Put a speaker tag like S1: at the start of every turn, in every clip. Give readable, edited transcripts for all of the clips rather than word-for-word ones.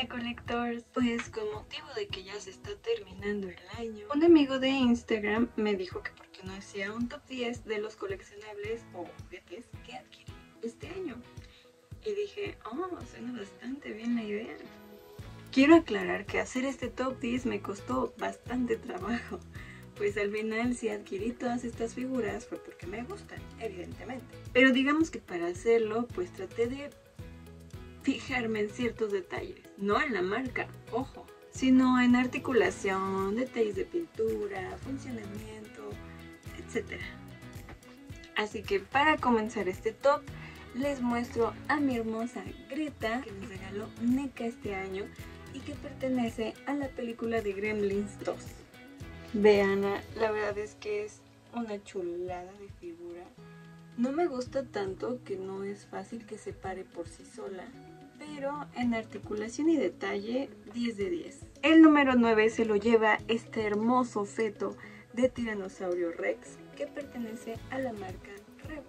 S1: Hola Collectors, pues con motivo de que ya se está terminando el año, un amigo de Instagram me dijo que por qué no hacía un top 10 de los coleccionables o juguetes que adquirí este año. Y dije, suena bastante bien la idea. Quiero aclarar que hacer este top 10 me costó bastante trabajo, pues al final si adquirí todas estas figuras fue porque me gustan, evidentemente. Pero digamos que para hacerlo, pues traté de fijarme en ciertos detalles, no en la marca, ojo, sino en articulación, detalles de pintura, funcionamiento, etc. Así que para comenzar este top, les muestro a mi hermosa Greta, que me regaló NECA este año y que pertenece a la película de Gremlins 2. Veanla, la verdad es que es una chulada de figura. No me gusta tanto que no es fácil que se pare por sí sola, pero en articulación y detalle 10 de 10. El número 9 se lo lleva este hermoso feto de Tiranosaurio Rex que pertenece a la marca Rebor.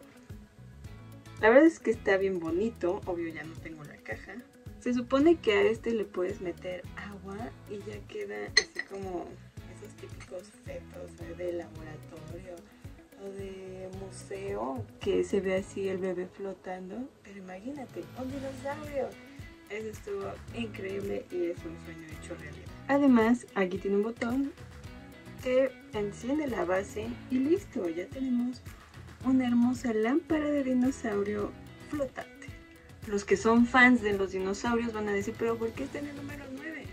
S1: La verdad es que está bien bonito, obvio ya no tengo la caja. Se supone que a este le puedes meter agua y ya queda así como esos típicos fetos de laboratorio o de museo que se ve así el bebé flotando, pero imagínate, un dinosaurio. Eso estuvo increíble y es un sueño hecho realidad. Además, aquí tiene un botón que enciende la base y listo, ya tenemos una hermosa lámpara de dinosaurio flotante. Los que son fans de los dinosaurios van a decir, pero ¿por qué está en el número 9?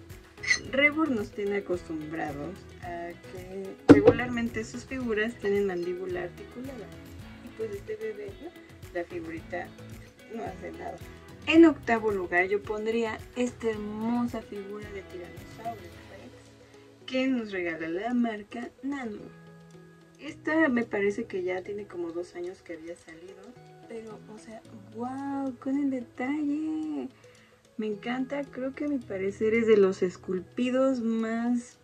S1: Rebor nos tiene acostumbrados a que regularmente sus figuras tienen mandíbula articulada y pues este bebé, ¿no? La figurita no hace nada. En octavo lugar yo pondría esta hermosa figura de Tiranosaurio Rex que nos regala la marca Nano. Esta me parece que ya tiene como 2 años que había salido, pero o sea, wow, con el detalle. Me encanta, creo que a mi parecer es de los esculpidos más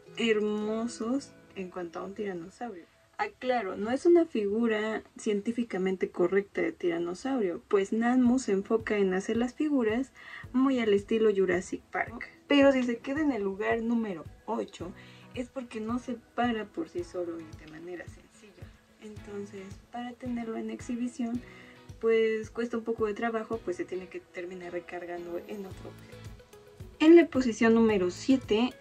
S1: hermosos en cuanto a un tiranosaurio. Aclaro, no es una figura científicamente correcta de tiranosaurio, pues Nanmu se enfoca en hacer las figuras muy al estilo Jurassic Park. Pero si se queda en el lugar número 8 es porque no se para por sí solo y de manera sencilla. Entonces, para tenerlo en exhibición, pues cuesta un poco de trabajo, pues se tiene que terminar recargando en otro objeto. En la posición número 7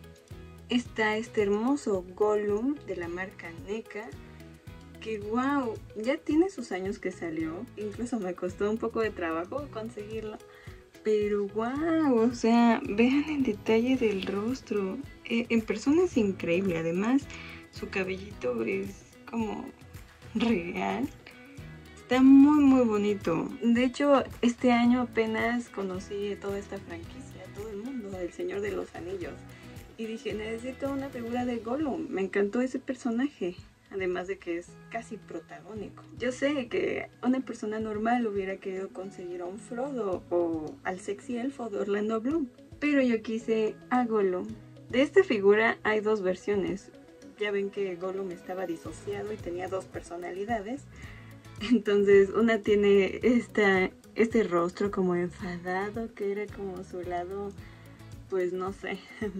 S1: está este hermoso Gollum de la marca NECA, que wow, ya tiene sus años que salió, incluso me costó un poco de trabajo conseguirlo, pero wow, o sea, vean el detalle del rostro, en persona es increíble, además su cabellito es como real. Está muy bonito. De hecho, este año apenas conocí toda esta franquicia, todo el mundo del Señor de los Anillos. Y dije, necesito una figura de Gollum. Me encantó ese personaje. Además de que es casi protagónico. Yo sé que una persona normal hubiera querido conseguir a un Frodo o al sexy elfo de Orlando Bloom. Pero yo quise a Gollum. De esta figura hay 2 versiones. Ya ven que Gollum estaba disociado y tenía 2 personalidades. Entonces una tiene este rostro como enfadado, que era como su lado, pues no sé,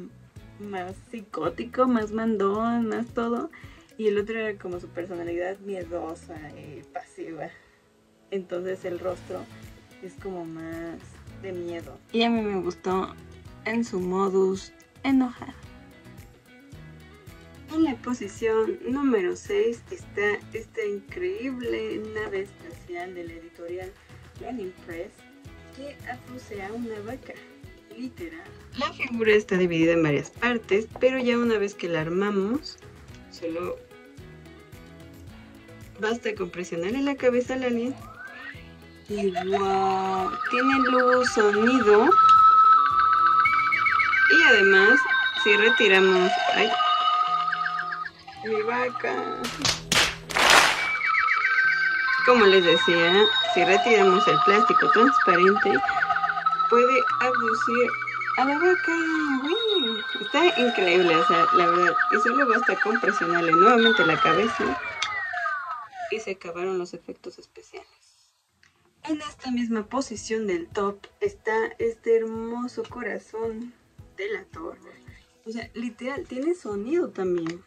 S1: más psicótico, más mandón, más todo. Y el otro era como su personalidad miedosa y pasiva. Entonces el rostro es como más de miedo. Y a mí me gustó en su modus enojado. En la posición número 6 está esta increíble nave espacial de la editorial Lenin Press que afusea una vaca, literal. La figura está dividida en varias partes, pero ya una vez que la armamos, solo basta con presionar en la cabeza al alien y wow, tiene luz, sonido y además si retiramos... ¡Ay! Mi vaca. Como les decía, si retiramos el plástico transparente, puede abducir a la vaca. ¡Uy! Está increíble, o sea, la verdad. Y solo basta con presionarle nuevamente la cabeza y se acabaron los efectos especiales. En esta misma posición del top está este hermoso corazón de la Thor. O sea, literal, tiene sonido también.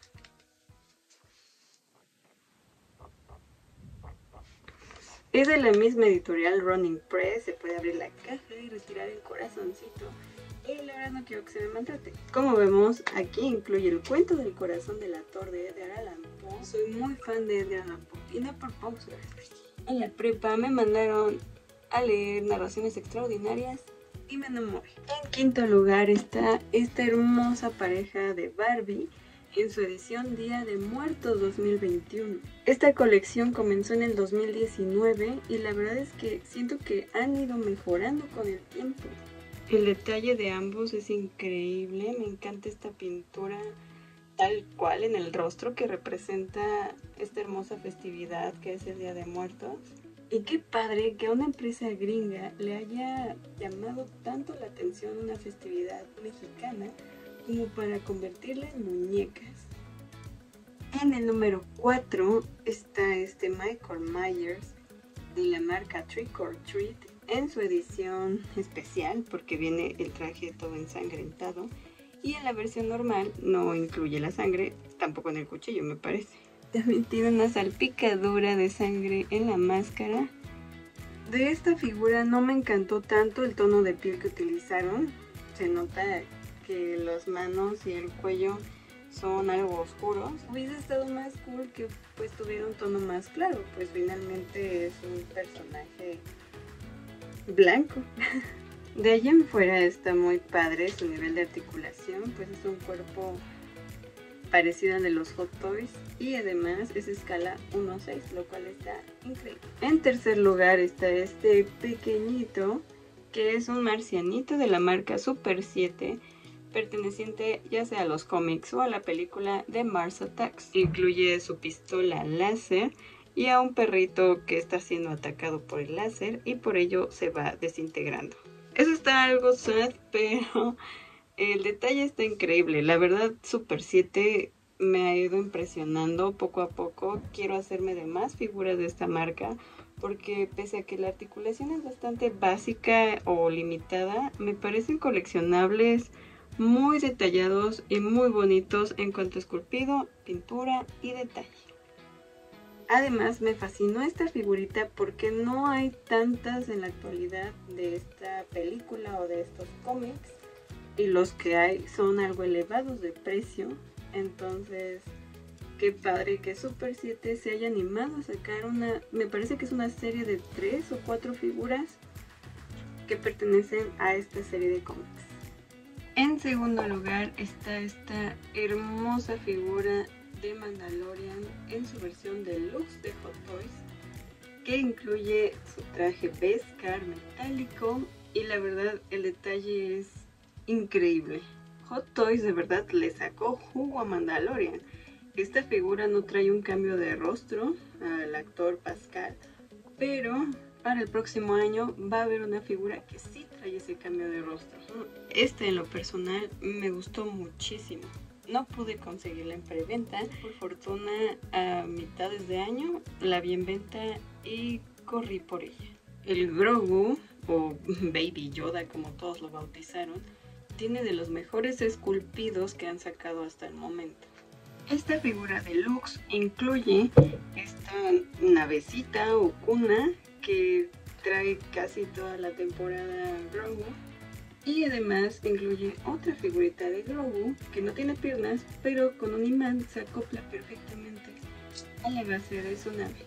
S1: Es de la misma editorial Running Press, se puede abrir la caja y retirar el corazoncito. Y la verdad no quiero que se me maltrate. Como vemos, aquí incluye el cuento del corazón de la Thor de Edgar Allan Poe. Soy muy fan de Edgar Allan Poe y no por Poe. En la prepa me mandaron a leer narraciones extraordinarias y me enamoré. En quinto lugar está esta hermosa pareja de Barbie en su edición Día de Muertos 2021. Esta colección comenzó en el 2019 y la verdad es que siento que han ido mejorando con el tiempo. El detalle de ambos es increíble, me encanta esta pintura tal cual en el rostro que representa esta hermosa festividad que es el Día de Muertos. Y qué padre que a una empresa gringa le haya llamado tanto la atención una festividad mexicana como para convertirla en muñecas. En el número 4 está este Michael Myers de la marca Trick or Treat en su edición especial porque viene el traje todo ensangrentado y en la versión normal no incluye la sangre, tampoco en el cuchillo me parece. También tiene una salpicadura de sangre en la máscara. De esta figura no me encantó tanto el tono de piel que utilizaron, se nota que las manos y el cuello son algo oscuros. Hubiese estado más cool que pues tuviera un tono más claro, pues finalmente es un personaje blanco. De allá en fuera está muy padre su nivel de articulación, pues es un cuerpo parecido al de los Hot Toys y además es escala 1/6, lo cual está increíble. En tercer lugar está este pequeñito que es un marcianito de la marca Super 7, perteneciente ya sea a los cómics o a la película de Mars Attacks. Incluye su pistola láser y a un perrito que está siendo atacado por el láser y por ello se va desintegrando. Eso está algo sad, pero el detalle está increíble. La verdad, Super 7 me ha ido impresionando poco a poco. Quiero hacerme de más figuras de esta marca porque pese a que la articulación es bastante básica o limitada, me parecen coleccionables muy detallados y muy bonitos en cuanto a esculpido, pintura y detalle. Además me fascinó esta figurita porque no hay tantas en la actualidad de esta película o de estos cómics y los que hay son algo elevados de precio, entonces qué padre que Super 7 se haya animado a sacar una, me parece que es una serie de 3 o 4 figuras que pertenecen a esta serie de cómics. En segundo lugar está esta hermosa figura de Mandalorian en su versión deluxe de Hot Toys, que incluye su traje Beskar metálico y la verdad el detalle es increíble. Hot Toys de verdad le sacó jugo a Mandalorian. Esta figura no trae un cambio de rostro al actor Pascal, pero para el próximo año va a haber una figura que sí trae ese cambio de rostro. Este en lo personal me gustó muchísimo. No pude conseguirla en preventa, por fortuna a mitades de año la vi en venta y corrí por ella. El Grogu, o Baby Yoda como todos lo bautizaron, tiene de los mejores esculpidos que han sacado hasta el momento. Esta figura deluxe incluye esta navecita o cuna que trae casi toda la temporada Grogu. Y además incluye otra figurita de Grogu que no tiene piernas, pero con un imán se acopla perfectamente a la base de su nave.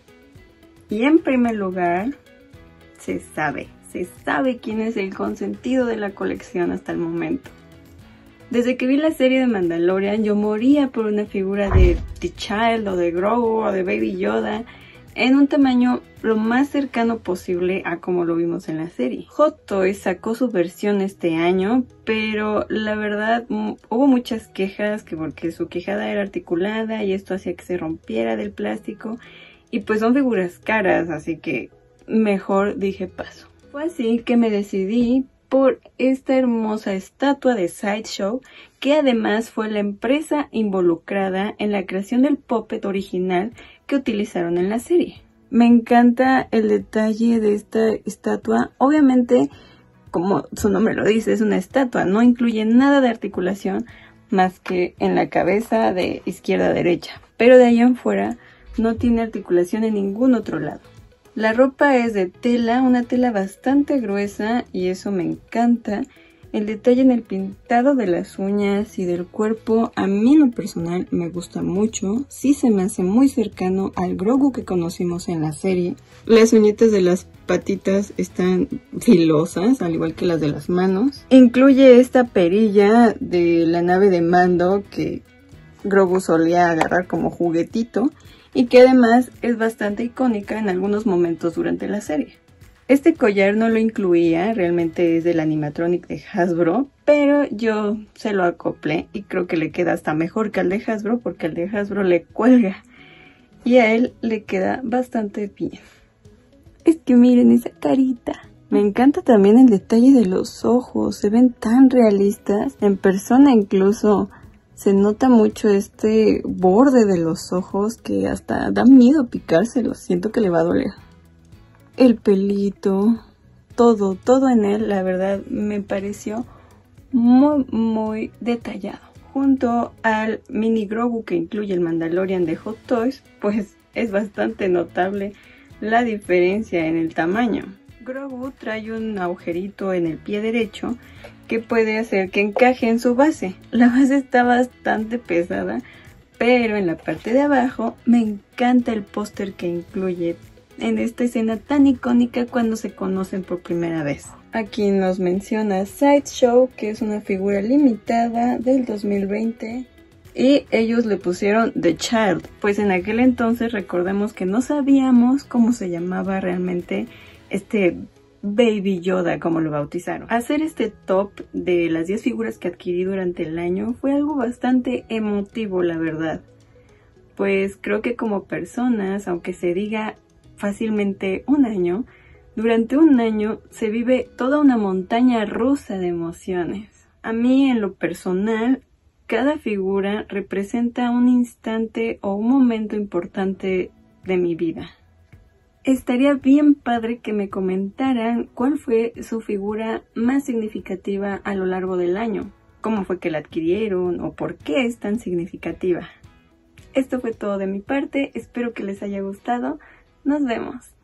S1: Y en primer lugar, se sabe quién es el consentido de la colección hasta el momento. Desde que vi la serie de Mandalorian, yo moría por una figura de T'Challa o de Grogu o de Baby Yoda en un tamaño lo más cercano posible a como lo vimos en la serie. Hot Toys sacó su versión este año, pero la verdad hubo muchas quejas que porque su quejada era articulada y esto hacía que se rompiera del plástico y pues son figuras caras, así que mejor dije paso. Fue así que me decidí por esta hermosa estatua de Sideshow, que además fue la empresa involucrada en la creación del puppet original que utilizaron en la serie. Me encanta el detalle de esta estatua. Obviamente, como su nombre lo dice, es una estatua, no incluye nada de articulación más que en la cabeza de izquierda a derecha, pero de ahí en fuera no tiene articulación en ningún otro lado. La ropa es de tela, una tela bastante gruesa, y eso me encanta. El detalle en el pintado de las uñas y del cuerpo, a mí en lo personal me gusta mucho. Sí se me hace muy cercano al Grogu que conocimos en la serie. Las uñitas de las patitas están filosas, al igual que las de las manos. Incluye esta perilla de la nave de Mando que Grogu solía agarrar como juguetito, y que además es bastante icónica en algunos momentos durante la serie. Este collar no lo incluía, realmente es del animatronic de Hasbro, pero yo se lo acoplé y creo que le queda hasta mejor que al de Hasbro, porque al de Hasbro le cuelga y a él le queda bastante bien. Es que miren esa carita. Me encanta también el detalle de los ojos, se ven tan realistas. En persona incluso se nota mucho este borde de los ojos que hasta da miedo picárselo, siento que le va a doler. El pelito, todo en él, la verdad, me pareció muy detallado. Junto al mini Grogu que incluye el Mandalorian de Hot Toys, pues es bastante notable la diferencia en el tamaño. Grogu trae un agujerito en el pie derecho que puede hacer que encaje en su base. La base está bastante pesada, pero en la parte de abajo me encanta el póster que incluye en esta escena tan icónica cuando se conocen por primera vez. Aquí nos menciona Sideshow, que es una figura limitada del 2020, y ellos le pusieron The Child, pues en aquel entonces recordemos que no sabíamos cómo se llamaba realmente este Baby Yoda, como lo bautizaron. Hacer este top de las 10 figuras que adquirí durante el año fue algo bastante emotivo, la verdad, pues creo que como personas, aunque se diga fácilmente un año, durante un año se vive toda una montaña rusa de emociones. A mí en lo personal, cada figura representa un instante o un momento importante de mi vida. Estaría bien padre que me comentaran cuál fue su figura más significativa a lo largo del año, cómo fue que la adquirieron o por qué es tan significativa. Esto fue todo de mi parte, espero que les haya gustado. Nos vemos.